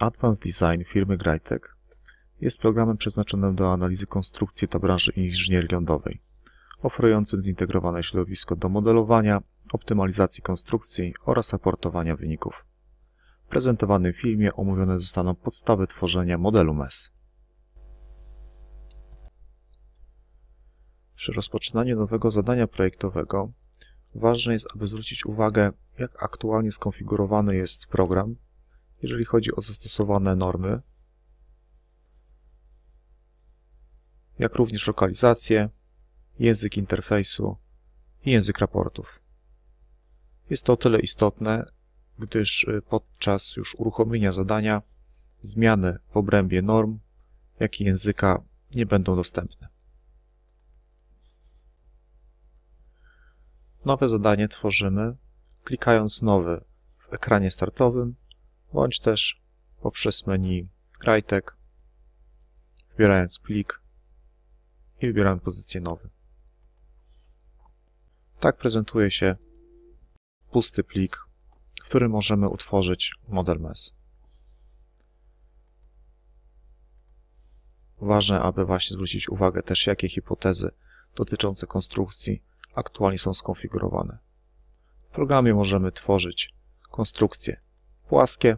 Advanced Design firmy Greitec jest programem przeznaczonym do analizy konstrukcji dla branży inżynierii lądowej, oferującym zintegrowane środowisko do modelowania, optymalizacji konstrukcji oraz raportowania wyników. W prezentowanym filmie omówione zostaną podstawy tworzenia modelu MES. Przy rozpoczynaniu nowego zadania projektowego ważne jest, aby zwrócić uwagę, jak aktualnie skonfigurowany jest program, jeżeli chodzi o zastosowane normy, jak również lokalizację, język interfejsu i język raportów. Jest to o tyle istotne, gdyż podczas już uruchomienia zadania zmiany w obrębie norm, jak i języka nie będą dostępne. Nowe zadanie tworzymy klikając Nowy w ekranie startowym, bądź też poprzez menu Greitec, wybierając plik i wybieramy pozycję Nowy. Tak prezentuje się pusty plik, w którym możemy utworzyć model MES. Ważne, aby właśnie zwrócić uwagę też, jakie hipotezy dotyczące konstrukcji aktualnie są skonfigurowane. W programie możemy tworzyć konstrukcje płaskie,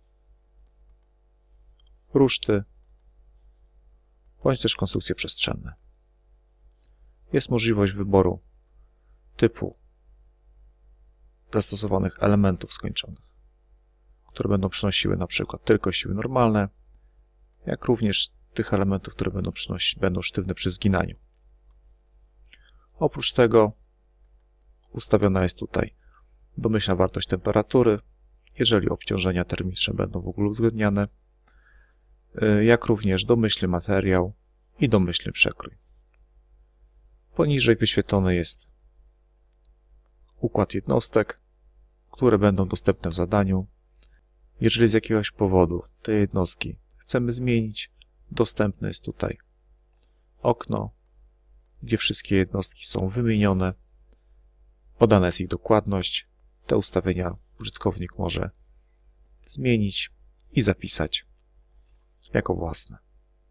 ruszty, bądź też konstrukcje przestrzenne. Jest możliwość wyboru typu zastosowanych elementów skończonych, które będą przynosiły na przykład tylko siły normalne, jak również tych elementów, które będą sztywne przy zginaniu. Oprócz tego ustawiona jest tutaj domyślna wartość temperatury, jeżeli obciążenia termiczne będą w ogóle uwzględniane, jak również domyślny materiał i domyślny przekrój. Poniżej wyświetlony jest układ jednostek, które będą dostępne w zadaniu. Jeżeli z jakiegoś powodu te jednostki chcemy zmienić, dostępne jest tutaj okno, gdzie wszystkie jednostki są wymienione, podana jest ich dokładność. Te ustawienia użytkownik może zmienić i zapisać jako własne.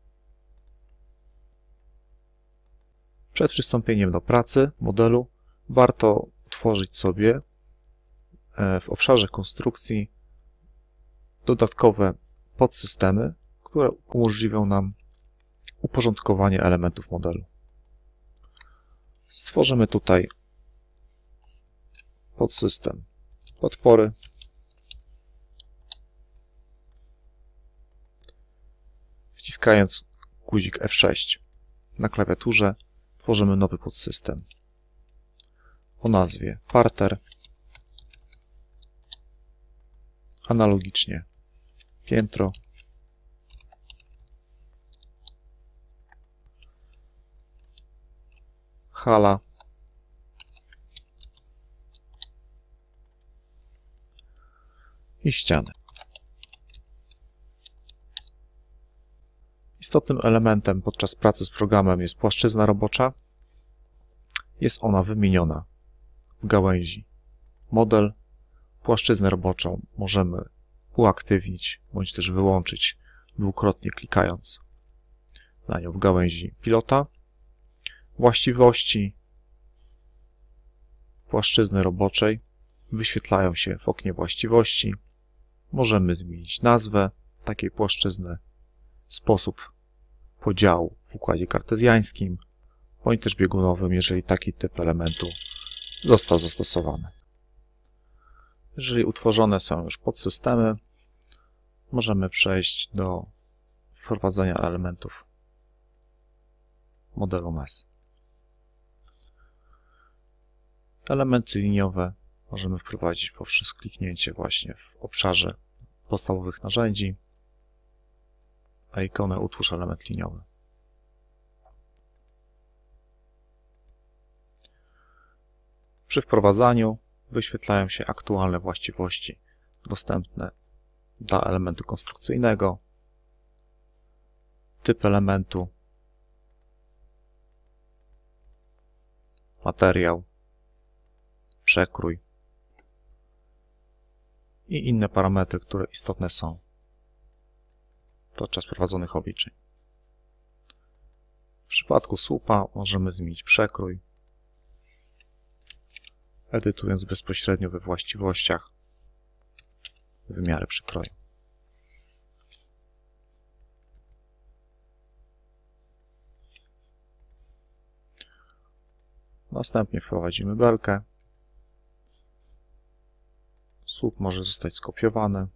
Przed przystąpieniem do pracy modelu warto utworzyć sobie w obszarze konstrukcji dodatkowe podsystemy, które umożliwią nam uporządkowanie elementów modelu. Stworzymy tutaj podsystem podpory, wciskając guzik F6 na klawiaturze tworzymy nowy podsystem o nazwie parter, analogicznie piętro, hala, i ściany. Istotnym elementem podczas pracy z programem jest płaszczyzna robocza. Jest ona wymieniona w gałęzi model. Płaszczyznę roboczą możemy uaktywnić bądź też wyłączyć dwukrotnie klikając na nią w gałęzi pilota. Właściwości płaszczyzny roboczej wyświetlają się w oknie właściwości. Możemy zmienić nazwę takiej płaszczyzny, sposób podziału w układzie kartezjańskim, bądź też biegunowym, jeżeli taki typ elementu został zastosowany. Jeżeli utworzone są już podsystemy, możemy przejść do wprowadzenia elementów modelu MES. Elementy liniowe możemy wprowadzić poprzez kliknięcie właśnie w obszarze podstawowych narzędzi na ikonę Utwórz element liniowy. Przy wprowadzaniu wyświetlają się aktualne właściwości dostępne dla elementu konstrukcyjnego, typ elementu, materiał, przekrój i inne parametry, które istotne są podczas prowadzonych obliczeń. W przypadku słupa możemy zmienić przekrój, edytując bezpośrednio we właściwościach wymiary przekroju. Następnie wprowadzimy belkę. Słup może zostać skopiowany.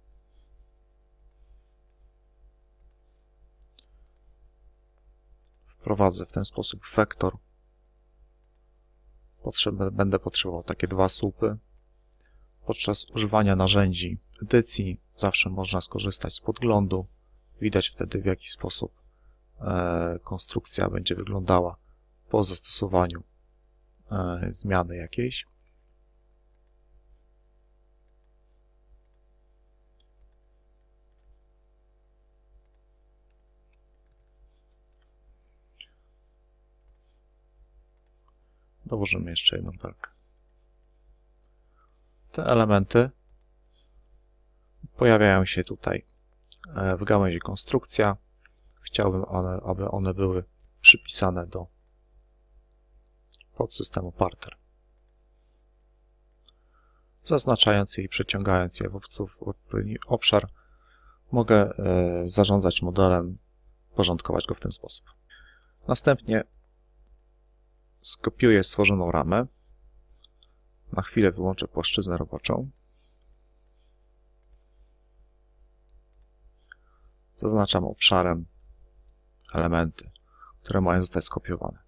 Wprowadzę w ten sposób wektor. Będę potrzebował takie dwa słupy. Podczas używania narzędzi edycji zawsze można skorzystać z podglądu. Widać wtedy, w jaki sposób konstrukcja będzie wyglądała po zastosowaniu zmiany jakiejś. Dołożymy jeszcze jedną belkę. Te elementy pojawiają się tutaj w gałęzi konstrukcja. Chciałbym, aby one były przypisane do podsystemu parter. Zaznaczając je i przeciągając je w odpowiedni obszar, mogę zarządzać modelem, porządkować go w ten sposób. Następnie skopiuję stworzoną ramę. Na chwilę wyłączę płaszczyznę roboczą. Zaznaczam obszarem elementy, które mają zostać skopiowane.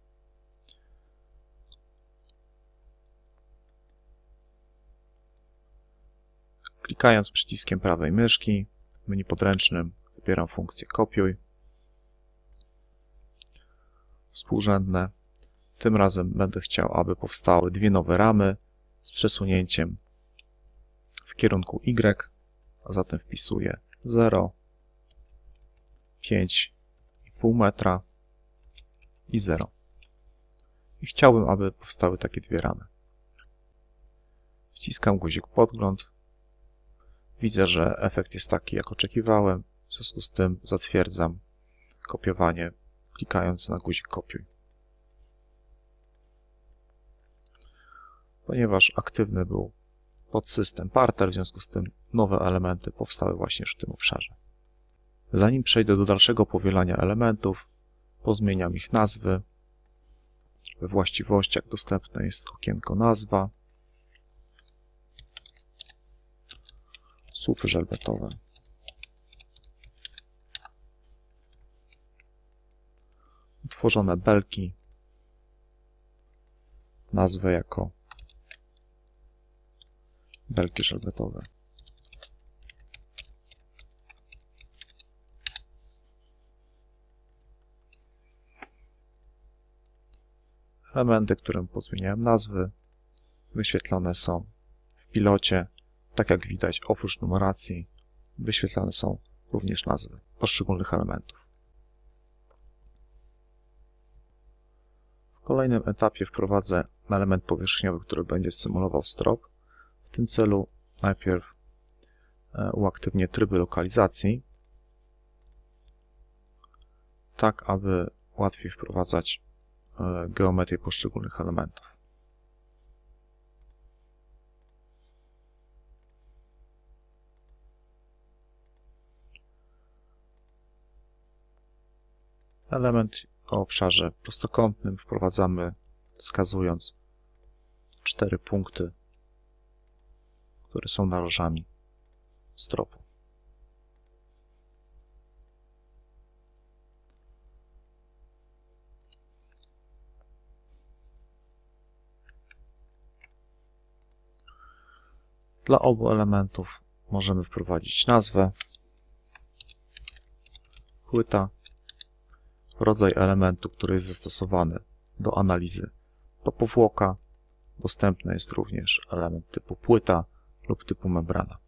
Klikając przyciskiem prawej myszki w menu podręcznym wybieram funkcję kopiuj. Współrzędne. Tym razem będę chciał, aby powstały dwie nowe ramy z przesunięciem w kierunku Y, a zatem wpisuję 0, 5,5 metra i 0. I chciałbym, aby powstały takie dwie ramy. Wciskam guzik podgląd. Widzę, że efekt jest taki, jak oczekiwałem. W związku z tym zatwierdzam kopiowanie, klikając na guzik kopiuj. Ponieważ aktywny był podsystem parter, w związku z tym nowe elementy powstały właśnie w tym obszarze. Zanim przejdę do dalszego powielania elementów, pozmieniam ich nazwy. We właściwościach dostępne jest okienko nazwa, słupy żelbetowe. Utworzone belki, nazwę jako belki żelbetowe. Elementy, którym pozmieniałem nazwy, wyświetlone są w pilocie. Tak jak widać, oprócz numeracji wyświetlane są również nazwy poszczególnych elementów. W kolejnym etapie wprowadzę element powierzchniowy, który będzie symulował strop. W tym celu najpierw uaktywnię tryby lokalizacji, tak aby łatwiej wprowadzać geometrię poszczególnych elementów. Element o obszarze prostokątnym wprowadzamy, wskazując 4 punkty, które są narożami stropu. Dla obu elementów możemy wprowadzić nazwę, płyta, rodzaj elementu, który jest zastosowany do analizy, to powłoka. Dostępny jest również element typu płyta lub typu membrana.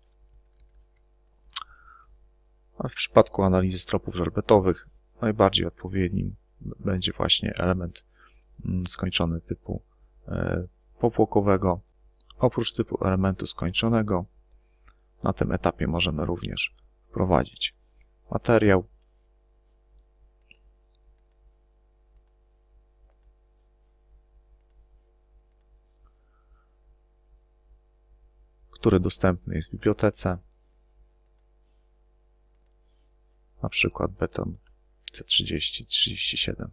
A w przypadku analizy stropów żelbetowych najbardziej odpowiednim będzie właśnie element skończony typu powłokowego. Oprócz typu elementu skończonego na tym etapie możemy również wprowadzić materiał, który dostępny jest w bibliotece, na przykład beton C30-37.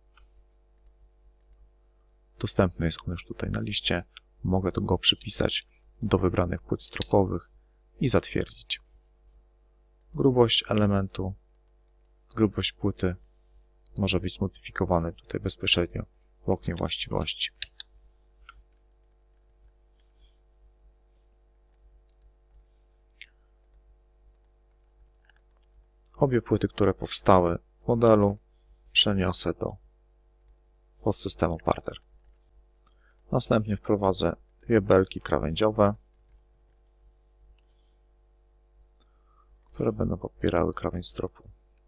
Dostępny jest on już tutaj na liście. Mogę go przypisać do wybranych płyt stropowych i zatwierdzić. Grubość elementu, grubość płyty może być zmodyfikowane tutaj bezpośrednio w oknie właściwości. Obie płyty, które powstały w modelu, przeniosę do podsystemu parter. Następnie wprowadzę dwie belki krawędziowe, które będą podpierały krawędź stropu.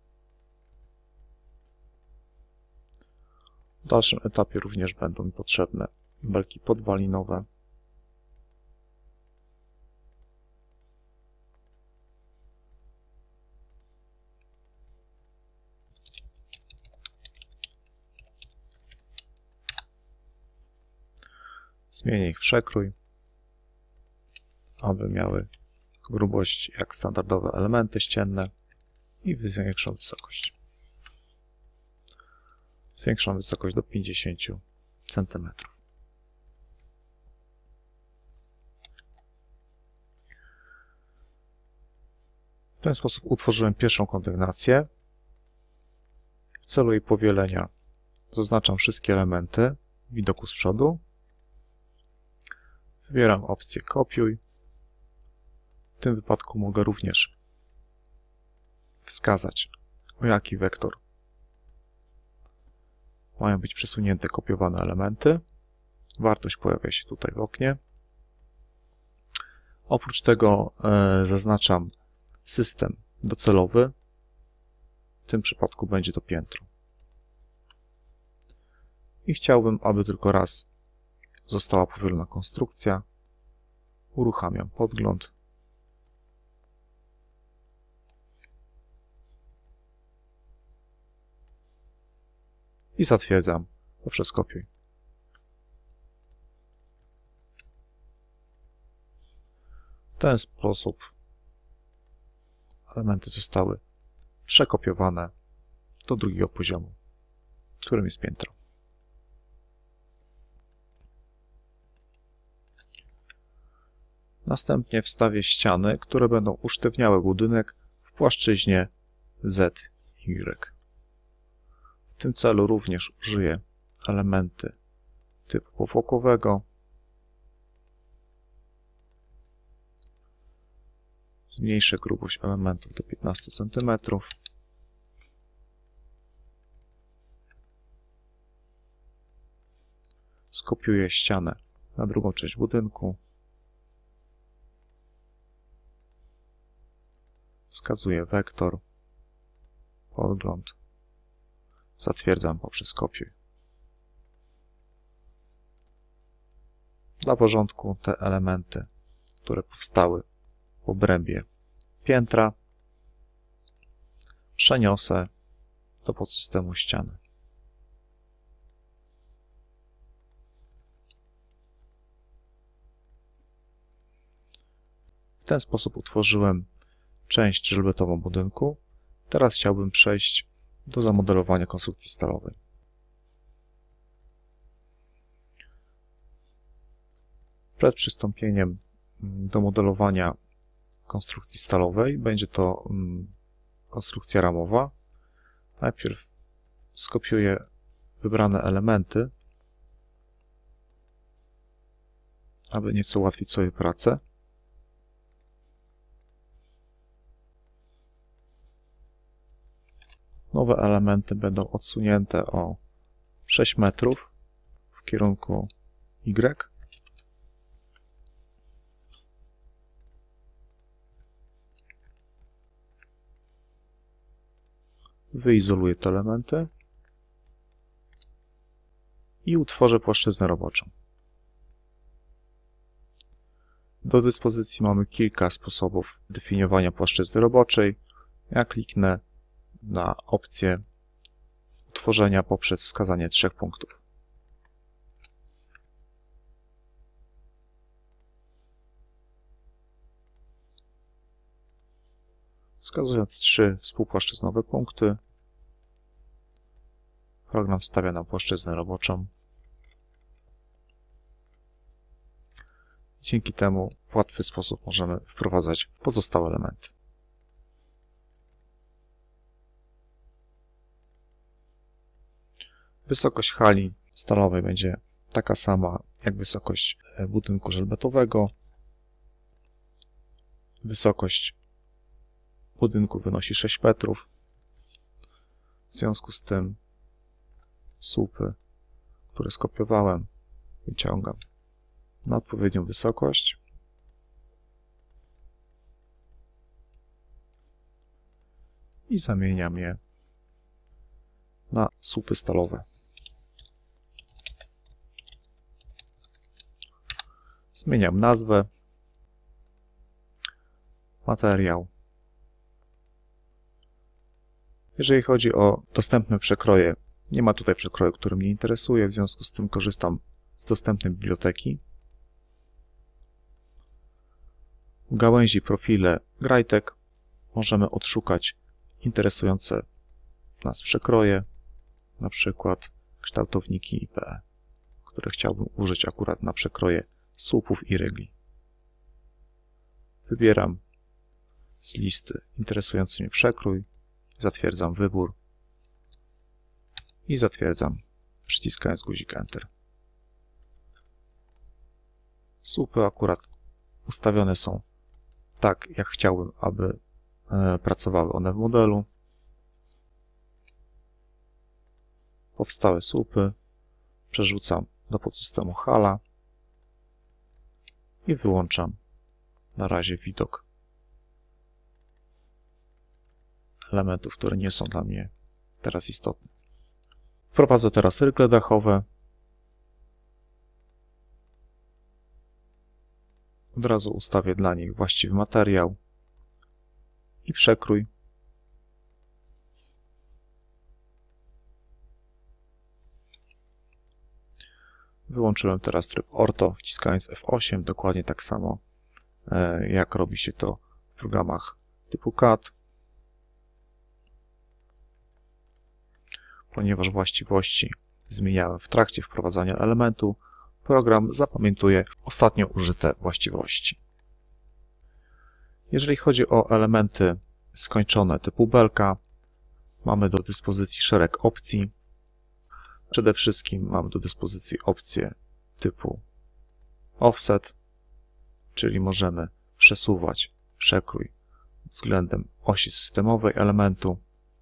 W dalszym etapie również będą mi potrzebne belki podwalinowe. Zmienię ich przekrój, aby miały grubość jak standardowe elementy ścienne i zwiększą wysokość. Zwiększam wysokość do 50 cm. W ten sposób utworzyłem pierwszą kondygnację. W celu jej powielenia zaznaczam wszystkie elementy w widoku z przodu. Wybieram opcję kopiuj. W tym wypadku mogę również wskazać, o jaki wektor mają być przesunięte kopiowane elementy. Wartość pojawia się tutaj w oknie. Oprócz tego zaznaczam system docelowy. W tym przypadku będzie to piętro. I chciałbym, aby tylko raz została powielona konstrukcja. Uruchamiam podgląd. I zatwierdzam poprzez kopiuj. W ten sposób elementy zostały przekopiowane do drugiego poziomu, którym jest piętro. Następnie wstawię ściany, które będą usztywniały budynek w płaszczyźnie ZY. W tym celu również użyję elementy typu powłokowego. Zmniejszę grubość elementów do 15 cm. Skopiuję ścianę na drugą część budynku. Wskazuję wektor, podgląd. Zatwierdzam poprzez kopiuj. Dla porządku te elementy, które powstały w obrębie piętra, przeniosę do podsystemu ściany. W ten sposób utworzyłem część żelbetową budynku. Teraz chciałbym przejść do zamodelowania konstrukcji stalowej. Przed przystąpieniem do modelowania konstrukcji stalowej będzie to konstrukcja ramowa. Najpierw skopiuję wybrane elementy, aby nieco ułatwić sobie pracę. Nowe elementy będą odsunięte o 6 metrów w kierunku Y. Wyizoluję te elementy i utworzę płaszczyznę roboczą. Do dyspozycji mamy kilka sposobów definiowania płaszczyzny roboczej. Ja kliknę na opcję utworzenia poprzez wskazanie 3 punktów. Wskazując 3 współpłaszczyznowe punkty, program wstawia nam płaszczyznę roboczą. Dzięki temu w łatwy sposób możemy wprowadzać pozostałe elementy. Wysokość hali stalowej będzie taka sama jak wysokość budynku żelbetowego. Wysokość budynku wynosi 6 metrów. W związku z tym słupy, które skopiowałem, wyciągam na odpowiednią wysokość i zamieniam je na słupy stalowe. Zmieniam nazwę, materiał. Jeżeli chodzi o dostępne przekroje, nie ma tutaj przekroju, który mnie interesuje, w związku z tym korzystam z dostępnej biblioteki. W gałęzi profile Grajtek możemy odszukać interesujące nas przekroje, na przykład kształtowniki IPE, które chciałbym użyć akurat na przekroje słupów i rygli. Wybieram z listy interesujący mnie przekrój, zatwierdzam wybór i zatwierdzam, przyciskając guzik Enter. Słupy akurat ustawione są tak, jak chciałbym, aby pracowały one w modelu. Powstałe słupy przerzucam do podsystemu hala i wyłączam na razie widok elementów, które nie są dla mnie teraz istotne. Wprowadzę teraz rygle dachowe. Od razu ustawię dla nich właściwy materiał i przekrój. Wyłączyłem teraz tryb orto, wciskając F8, dokładnie tak samo jak robi się to w programach typu CAD. Ponieważ właściwości zmieniałem w trakcie wprowadzania elementu, program zapamiętuje ostatnio użyte właściwości. Jeżeli chodzi o elementy skończone typu belka, mamy do dyspozycji szereg opcji. Przede wszystkim mamy do dyspozycji opcję typu offset, czyli możemy przesuwać przekrój względem osi systemowej elementu.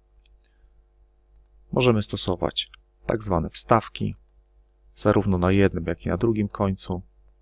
Możemy stosować tak zwane wstawki, zarówno na jednym, jak i na drugim końcu.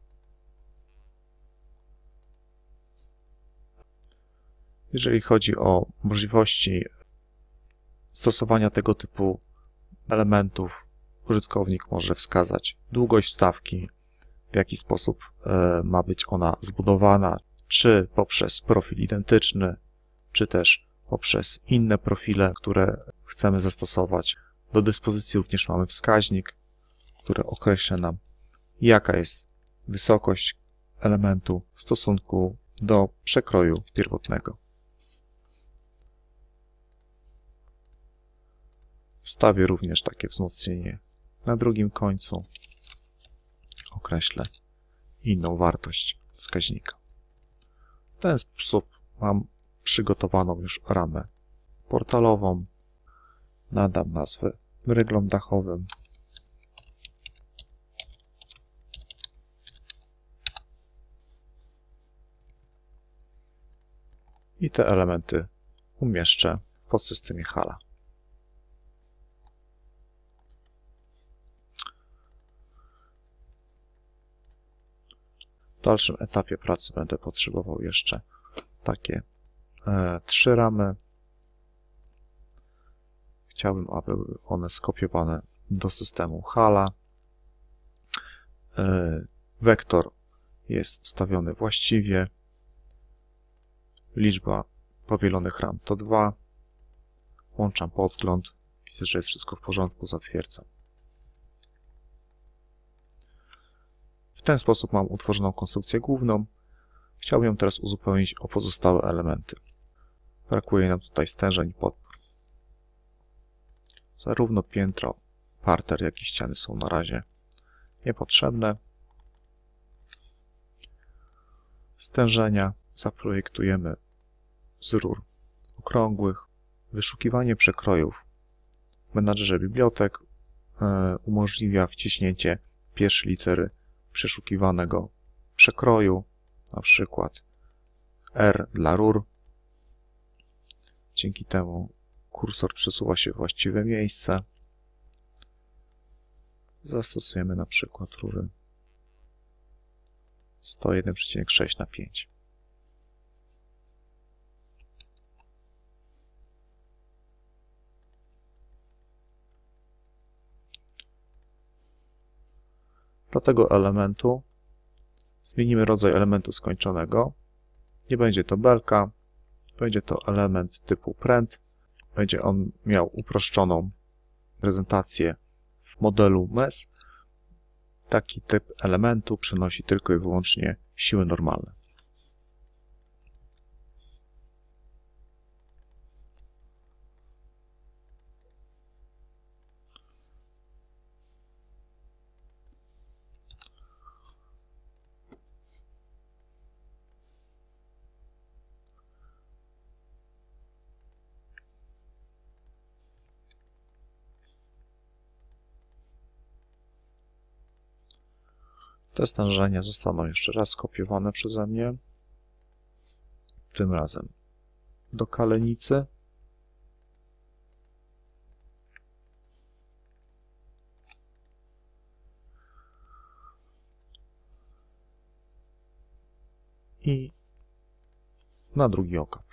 Jeżeli chodzi o możliwości stosowania tego typu elementów, użytkownik może wskazać długość wstawki, w jaki sposób ma być ona zbudowana, czy poprzez profil identyczny, czy też poprzez inne profile, które chcemy zastosować. Do dyspozycji również mamy wskaźnik, który określa nam, jaka jest wysokość elementu w stosunku do przekroju pierwotnego. Wstawię również takie wzmocnienie na drugim końcu. Określę inną wartość wskaźnika. W ten sposób mam przygotowaną już ramę portalową. Nadam nazwę ryglom dachowym. I te elementy umieszczę w podsystemie hala. W dalszym etapie pracy będę potrzebował jeszcze takie 3 ramy. Chciałbym, aby były one skopiowane do systemu hala. Wektor jest ustawiony właściwie. Liczba powielonych ram to 2. Włączam podgląd. Widzę, że jest wszystko w porządku, zatwierdzam. W ten sposób mam utworzoną konstrukcję główną. Chciałbym ją teraz uzupełnić o pozostałe elementy. Brakuje nam tutaj stężeń i podpór. Zarówno piętro, parter, jak i ściany są na razie niepotrzebne. Stężenia zaprojektujemy z rur okrągłych. Wyszukiwanie przekrojów w menadżerze bibliotek umożliwia wciśnięcie pierwszej litery przeszukiwanego przekroju, na przykład R dla rur. Dzięki temu kursor przesuwa się w właściwe miejsce. Zastosujemy na przykład rury 101,6/5. Dla tego elementu zmienimy rodzaj elementu skończonego. Nie będzie to belka, będzie to element typu pręt. Będzie on miał uproszczoną prezentację w modelu MES. Taki typ elementu przenosi tylko i wyłącznie siły normalne. Te stężenia zostaną jeszcze raz skopiowane przeze mnie. Tym razem do kalenicy. I na drugi okap.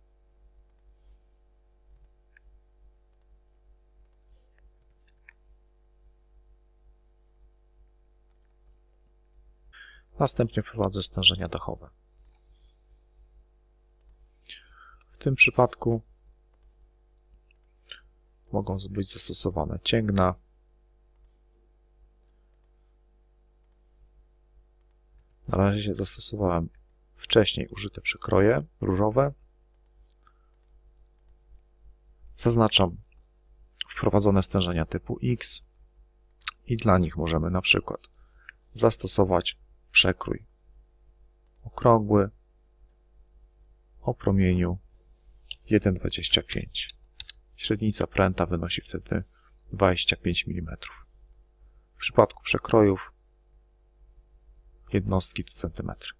Następnie wprowadzę stężenia dachowe. W tym przypadku mogą być zastosowane cięgna, na razie zastosowałem wcześniej użyte przekroje rurowe. Zaznaczam wprowadzone stężenia typu X i dla nich możemy na przykład zastosować przekrój okrągły o promieniu 1,25. Średnica pręta wynosi wtedy 25 mm. W przypadku przekrojów jednostki to centymetry.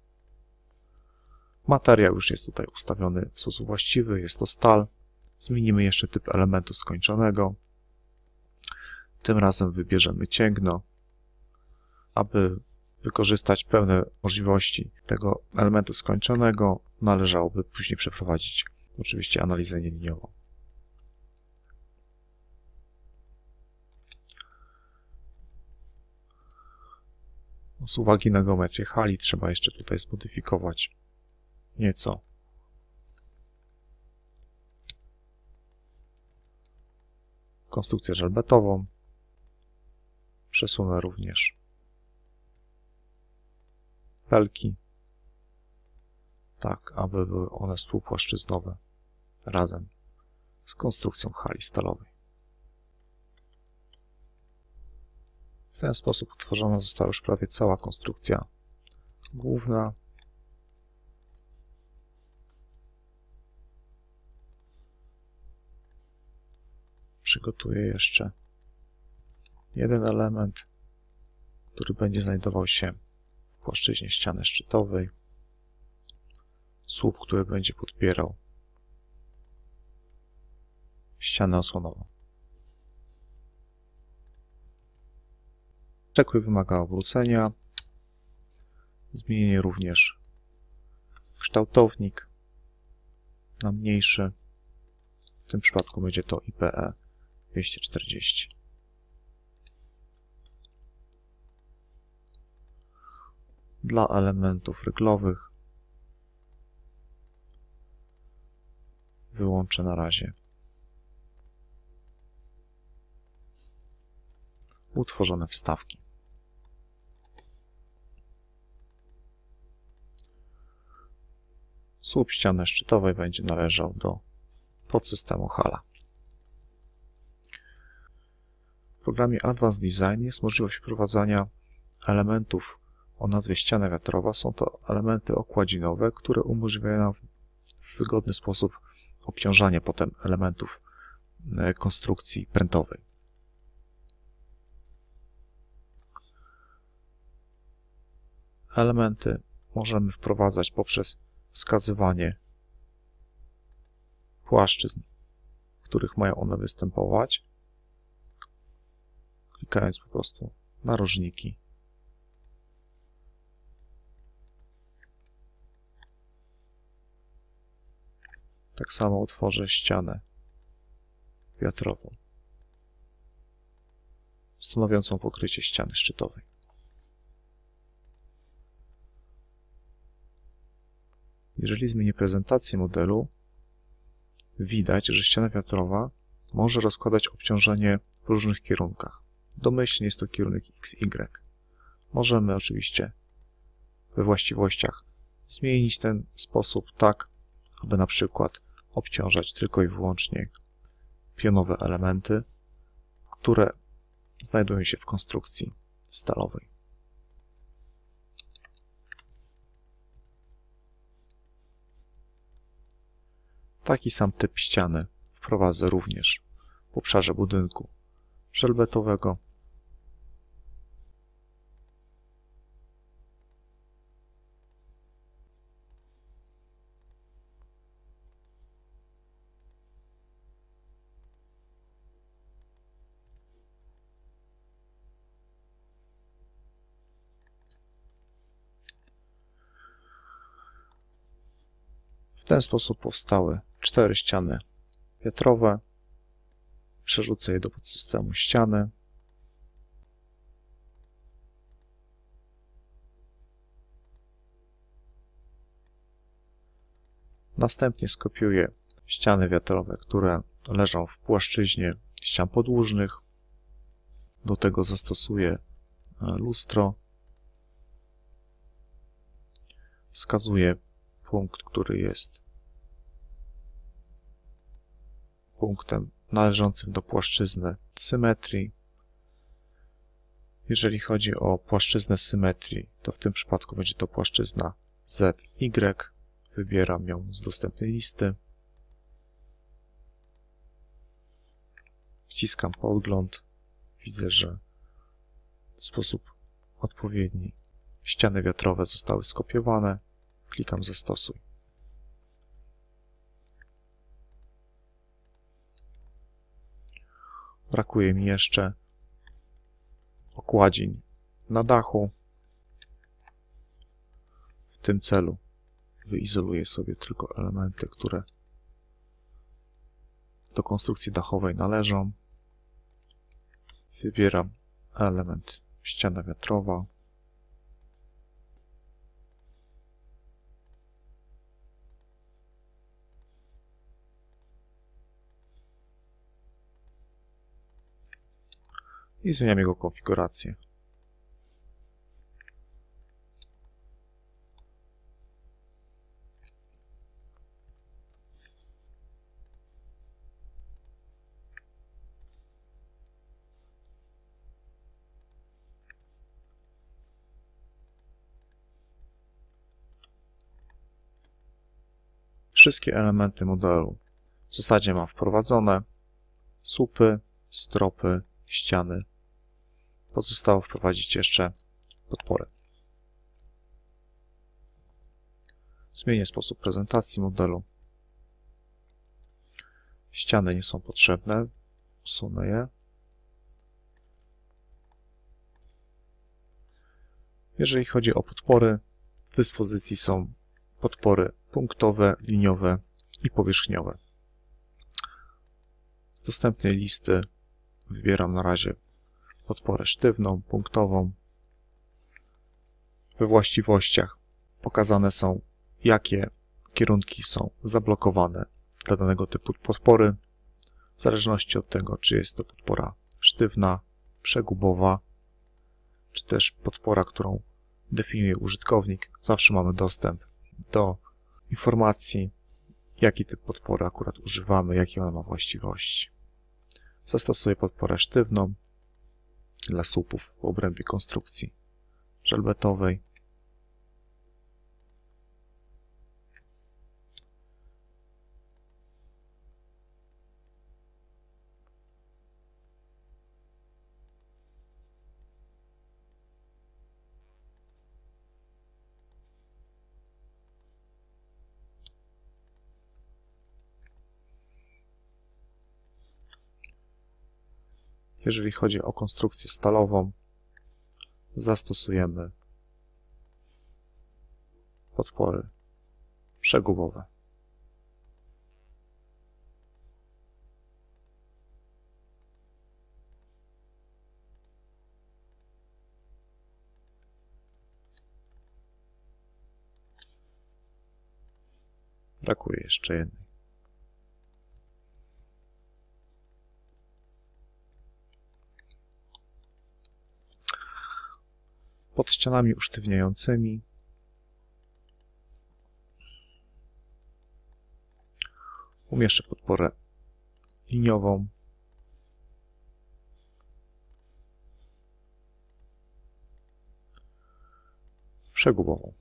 Materiał już jest tutaj ustawiony w sposób właściwy, jest to stal. Zmienimy jeszcze typ elementu skończonego. Tym razem wybierzemy cięgno, aby wykorzystać pełne możliwości tego elementu skończonego. Należałoby później przeprowadzić oczywiście analizę nieliniową. Z uwagi na geometrię hali trzeba jeszcze tutaj zmodyfikować nieco konstrukcję żelbetową. Przesunę również belki, tak aby były one współpłaszczyznowe razem z konstrukcją hali stalowej. W ten sposób utworzona została już prawie cała konstrukcja główna. Przygotuję jeszcze jeden element, który będzie znajdował się w płaszczyźnie ściany szczytowej. Słup, który będzie podpierał ścianę osłonową. Przekrój wymaga obrócenia. Zmienię również kształtownik na mniejszy. W tym przypadku będzie to IPE 240. Dla elementów ryglowych wyłączę na razie. Utworzone wstawki. Słup ściany szczytowej będzie należał do podsystemu Hala. W programie Advanced Design jest możliwość wprowadzania elementów o nazwie ściana wiatrowa. Są to elementy okładzinowe, które umożliwiają w wygodny sposób obciążanie potem elementów konstrukcji prętowej. Elementy możemy wprowadzać poprzez wskazywanie płaszczyzn, w których mają one występować, klikając po prostu narożniki. Tak samo utworzę ścianę wiatrową, stanowiącą pokrycie ściany szczytowej. Jeżeli zmienię prezentację modelu, widać, że ściana wiatrowa może rozkładać obciążenie w różnych kierunkach. Domyślnie jest to kierunek XY. Możemy oczywiście we właściwościach zmienić ten sposób tak, aby na przykład obciążać tylko i wyłącznie pionowe elementy, które znajdują się w konstrukcji stalowej. Taki sam typ ściany wprowadzę również w obszarze budynku żelbetowego. W ten sposób powstały 4 ściany wiatrowe. Przerzucę je do podsystemu ściany. Następnie skopiuję ściany wiatrowe, które leżą w płaszczyźnie ścian podłużnych. Do tego zastosuję lustro. Wskazuję punkt, który jest punktem należącym do płaszczyzny symetrii. Jeżeli chodzi o płaszczyznę symetrii, to w tym przypadku będzie to płaszczyzna ZY. Wybieram ją z dostępnej listy. Wciskam podgląd. Widzę, że w sposób odpowiedni ściany wiatrowe zostały skopiowane. Klikam zastosuj. Brakuje mi jeszcze okładzin na dachu. W tym celu wyizoluję sobie tylko elementy, które do konstrukcji dachowej należą. Wybieram element ściana wiatrowa. I zmieniam jego konfigurację. Wszystkie elementy modelu w zasadzie mam wprowadzone. Słupy, stropy, ściany. Pozostało wprowadzić jeszcze podpory. Zmienię sposób prezentacji modelu. Ściany nie są potrzebne. Usunę je. Jeżeli chodzi o podpory, w dyspozycji są podpory punktowe, liniowe i powierzchniowe. Z dostępnej listy wybieram na razie podporę sztywną, punktową. We właściwościach pokazane są, jakie kierunki są zablokowane dla danego typu podpory, w zależności od tego, czy jest to podpora sztywna, przegubowa, czy też podpora, którą definiuje użytkownik. Zawsze mamy dostęp do informacji, jaki typ podpory akurat używamy, jakie ona ma właściwości. Zastosuję podporę sztywną dla słupów w obrębie konstrukcji żelbetowej. Jeżeli chodzi o konstrukcję stalową, zastosujemy podpory przegubowe. Brakuje jeszcze jednej. Pod ścianami usztywniającymi umieszczę podporę liniową. Przegubową.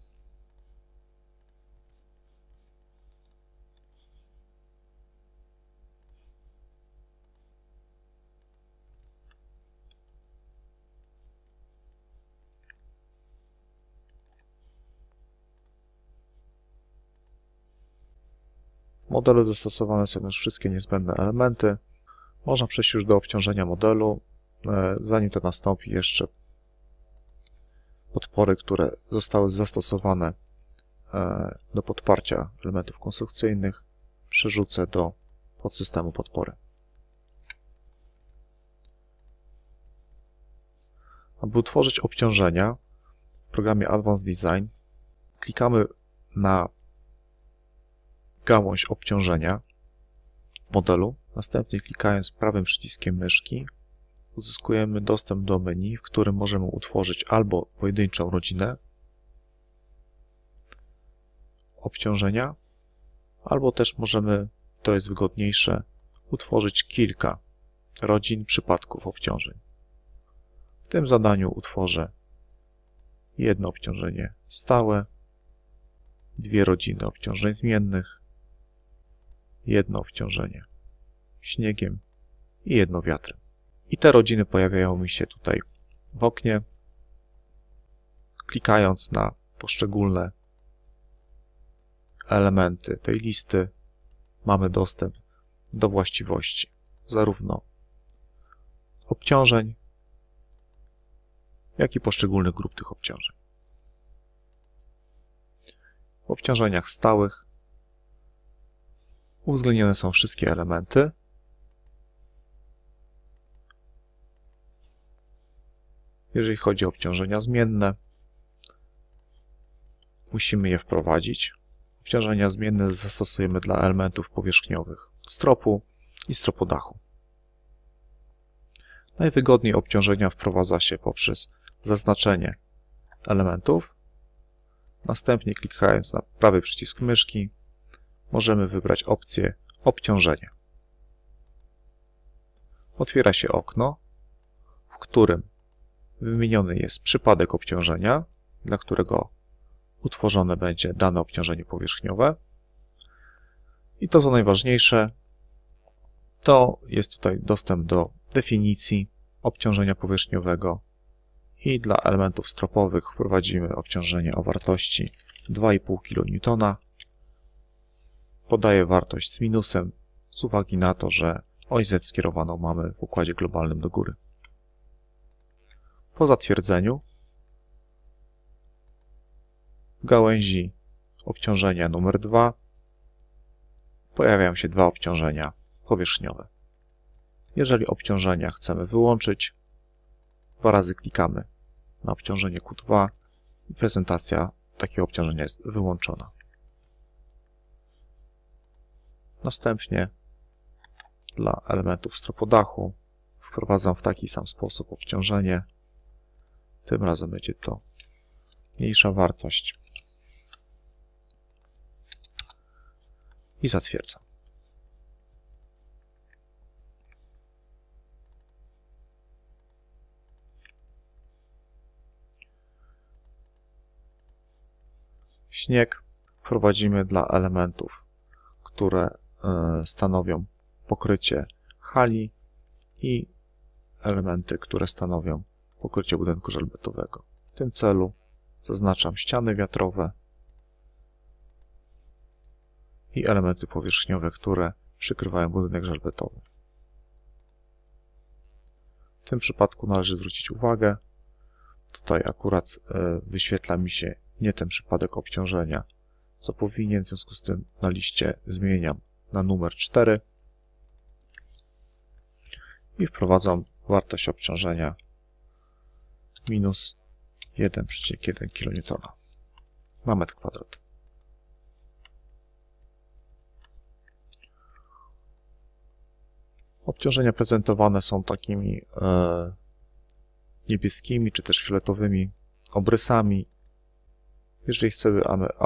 W modelu zastosowane są już wszystkie niezbędne elementy. Można przejść już do obciążenia modelu. Zanim to nastąpi, jeszcze podpory, które zostały zastosowane do podparcia elementów konstrukcyjnych, przerzucę do podsystemu podpory. Aby utworzyć obciążenia w programie Advanced Design, klikamy na gałąź obciążenia w modelu. Następnie klikając prawym przyciskiem myszki uzyskujemy dostęp do menu, w którym możemy utworzyć albo pojedynczą rodzinę obciążenia, albo też możemy, to jest wygodniejsze, utworzyć kilka rodzin przypadków obciążeń. W tym zadaniu utworzę jedno obciążenie stałe, dwie rodziny obciążeń zmiennych, jedno obciążenie śniegiem i jedno wiatrem. I te rodziny pojawiają mi się tutaj w oknie. Klikając na poszczególne elementy tej listy, mamy dostęp do właściwości zarówno obciążeń, jak i poszczególnych grup tych obciążeń. W obciążeniach stałych uwzględnione są wszystkie elementy. Jeżeli chodzi o obciążenia zmienne, musimy je wprowadzić. Obciążenia zmienne zastosujemy dla elementów powierzchniowych stropu i stropodachu. Najwygodniej obciążenia wprowadza się poprzez zaznaczenie elementów. Następnie klikając na prawy przycisk myszki możemy wybrać opcję obciążenie. Otwiera się okno, w którym wymieniony jest przypadek obciążenia, dla którego utworzone będzie dane obciążenie powierzchniowe. I to, co najważniejsze, to jest tutaj dostęp do definicji obciążenia powierzchniowego i dla elementów stropowych wprowadzimy obciążenie o wartości 2,5 kN. Podaję wartość z minusem z uwagi na to, że oś Z skierowaną mamy w układzie globalnym do góry. Po zatwierdzeniu w gałęzi obciążenia numer 2 pojawiają się dwa obciążenia powierzchniowe. Jeżeli obciążenia chcemy wyłączyć, dwa razy klikamy na obciążenie Q2 i prezentacja takiego obciążenia jest wyłączona. Następnie dla elementów stropodachu wprowadzam w taki sam sposób obciążenie. Tym razem będzie to mniejsza wartość. I zatwierdzam. Śnieg wprowadzimy dla elementów, które stanowią pokrycie hali i elementy, które stanowią pokrycie budynku żelbetowego. W tym celu zaznaczam ściany wiatrowe i elementy powierzchniowe, które przykrywają budynek żelbetowy. W tym przypadku należy zwrócić uwagę, tutaj akurat wyświetla mi się nie ten przypadek obciążenia, co powinien, w związku z tym na liście zmieniam na numer 4 i wprowadzam wartość obciążenia minus 1,1 kN na metr kwadrat. Obciążenia prezentowane są takimi niebieskimi czy też fioletowymi obrysami. Jeżeli chcemy,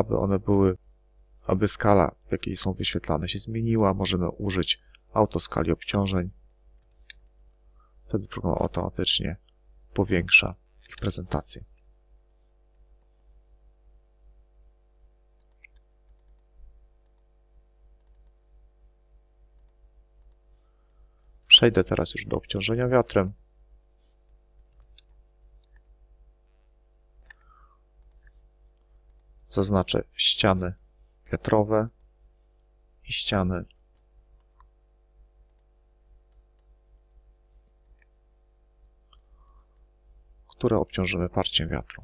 aby skala, w jakiej są wyświetlane, się zmieniła, możemy użyć autoskali obciążeń. Wtedy program automatycznie powiększa ich prezentację. Przejdę teraz już do obciążenia wiatrem. Zaznaczę ściany wiatrowe i ściany które obciążymy parciem wiatru.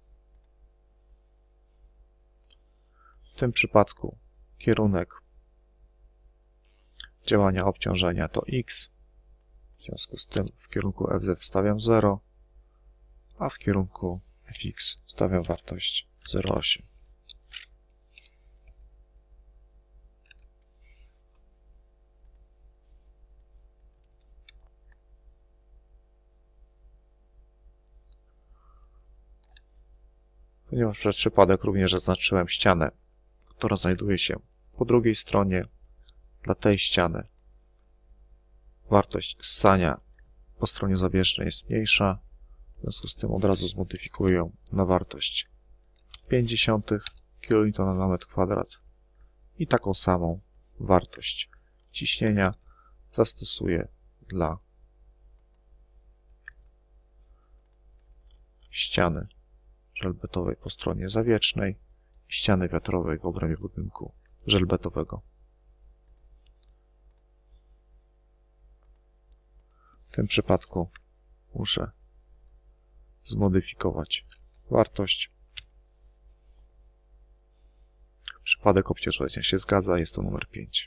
W tym przypadku kierunek działania obciążenia to X, w związku z tym w kierunku FZ wstawiam 0, a w kierunku Fx stawiam wartość 0,8. Ponieważ przez przypadek również zaznaczyłem ścianę, która znajduje się po drugiej stronie, dla tej ściany wartość ssania po stronie zawierzchniej jest mniejsza, w związku z tym od razu zmodyfikuję ją na wartość 0,5 kN na metr kwadrat i taką samą wartość ciśnienia zastosuję dla ściany żelbetowej po stronie zawietrznej i ściany wiatrowej w obrębie budynku żelbetowego. W tym przypadku muszę zmodyfikować wartość. Przypadek obciążenia się zgadza, jest to numer 5.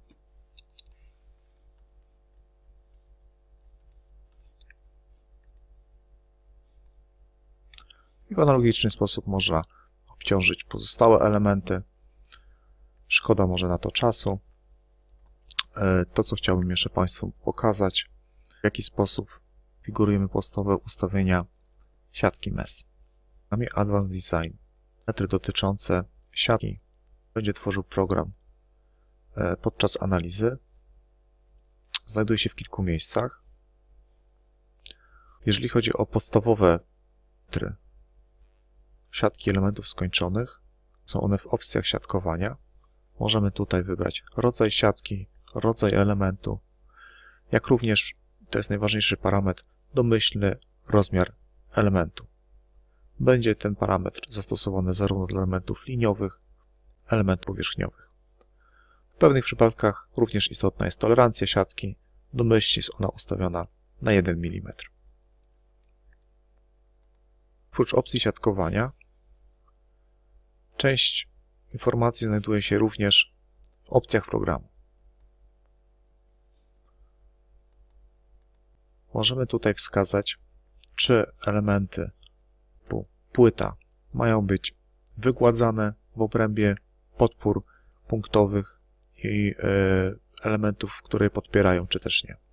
I w analogiczny sposób można obciążyć pozostałe elementy. Szkoda może na to czasu. To, co chciałbym jeszcze Państwu pokazać, w jaki sposób figurujemy podstawowe ustawienia siatki MES. W programie Advanced Design parametry dotyczące siatki będzie tworzył program podczas analizy. Znajduje się w kilku miejscach. Jeżeli chodzi o podstawowe parametry siatki elementów skończonych, są one w opcjach siatkowania. Możemy tutaj wybrać rodzaj siatki, rodzaj elementu, jak również, to jest najważniejszy parametr, domyślny rozmiar elementu. Będzie ten parametr zastosowany zarówno dla elementów liniowych, elementów powierzchniowych. W pewnych przypadkach również istotna jest tolerancja siatki. Domyślnie jest ona ustawiona na 1 mm. Oprócz opcji siatkowania, część informacji znajduje się również w opcjach programu. Możemy tutaj wskazać, czy elementy typu płyta mają być wygładzane w obrębie podpór punktowych i elementów, które je podpierają, czy też nie.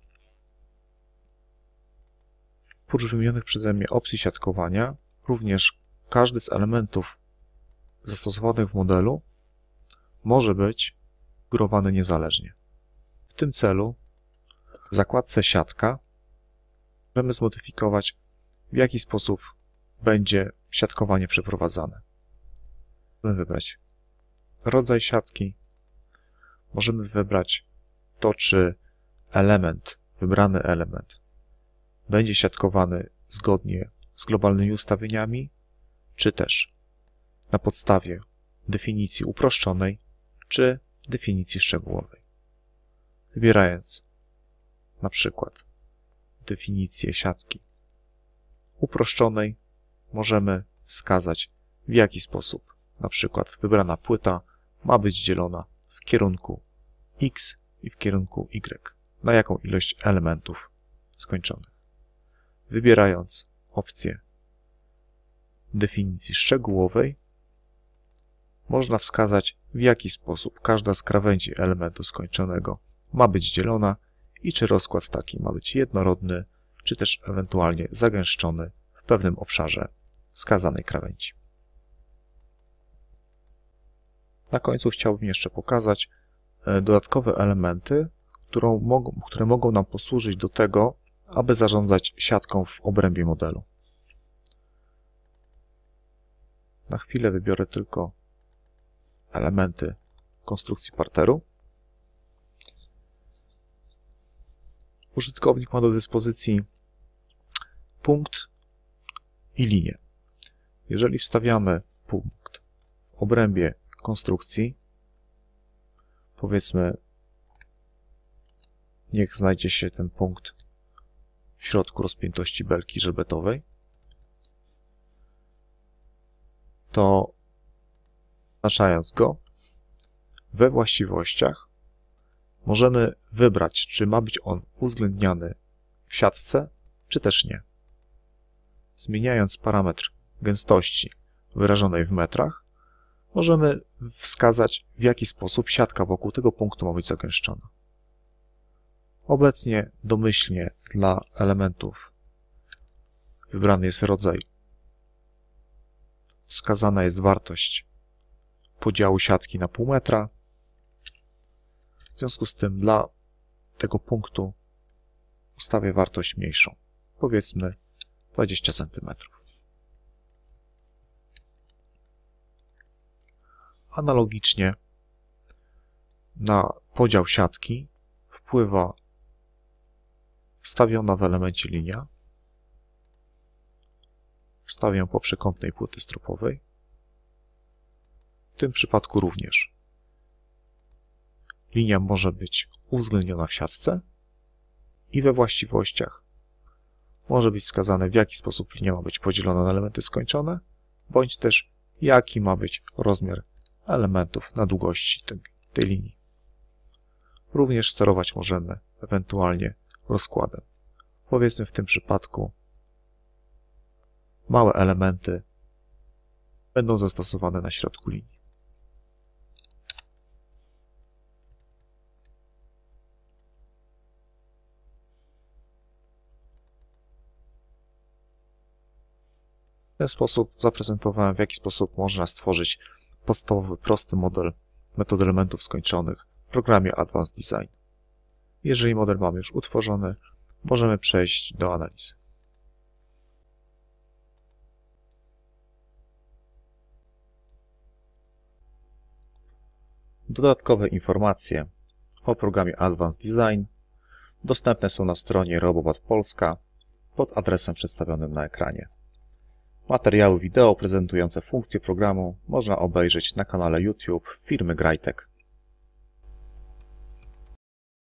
Oprócz wymienionych przeze mnie opcji siatkowania, również każdy z elementów zastosowanych w modelu może być growany niezależnie. W tym celu w zakładce siatka możemy zmodyfikować, w jaki sposób będzie siatkowanie przeprowadzane. Możemy wybrać rodzaj siatki, możemy wybrać to, czy wybrany element będzie siatkowany zgodnie z globalnymi ustawieniami, czy też na podstawie definicji uproszczonej, czy definicji szczegółowej. Wybierając na przykład definicję siatki uproszczonej, możemy wskazać, w jaki sposób na przykład wybrana płyta ma być dzielona w kierunku X i w kierunku Y, na jaką ilość elementów skończonych. Wybierając opcję definicji szczegółowej, można wskazać, w jaki sposób każda z krawędzi elementu skończonego ma być dzielona i czy rozkład taki ma być jednorodny, czy też ewentualnie zagęszczony w pewnym obszarze wskazanej krawędzi. Na końcu chciałbym jeszcze pokazać dodatkowe elementy, które mogą nam posłużyć do tego, aby zarządzać siatką w obrębie modelu. Na chwilę wybiorę tylko elementy konstrukcji parteru. Użytkownik ma do dyspozycji punkt i linię. Jeżeli wstawiamy punkt w obrębie konstrukcji, powiedzmy, niech znajdzie się ten punkt w środku rozpiętości belki żelbetowej, to oznaczając go we właściwościach możemy wybrać, czy ma być on uwzględniany w siatce, czy też nie. Zmieniając parametr gęstości wyrażonej w metrach, możemy wskazać, w jaki sposób siatka wokół tego punktu ma być zagęszczona. Obecnie domyślnie dla elementów wybrany jest rodzaj, wskazana jest wartość podziału siatki na pół metra. W związku z tym dla tego punktu ustawię wartość mniejszą, powiedzmy 20 cm. Analogicznie na podział siatki wpływa wstawiona w elemencie linia. Wstawię ją po przekątnej płyty stropowej. W tym przypadku również linia może być uwzględniona w siatce i we właściwościach może być wskazane, w jaki sposób linia ma być podzielona na elementy skończone, bądź też jaki ma być rozmiar elementów na długości tej linii. Również sterować możemy ewentualnie rozkładem. Powiedzmy w tym przypadku małe elementy będą zastosowane na środku linii. W ten sposób zaprezentowałem, w jaki sposób można stworzyć podstawowy, prosty model metody elementów skończonych w programie Advanced Design. Jeżeli model mamy już utworzony, możemy przejść do analizy. Dodatkowe informacje o programie Advanced Design dostępne są na stronie Robobat Polska pod adresem przedstawionym na ekranie. Materiały wideo prezentujące funkcje programu można obejrzeć na kanale YouTube firmy Grajtek.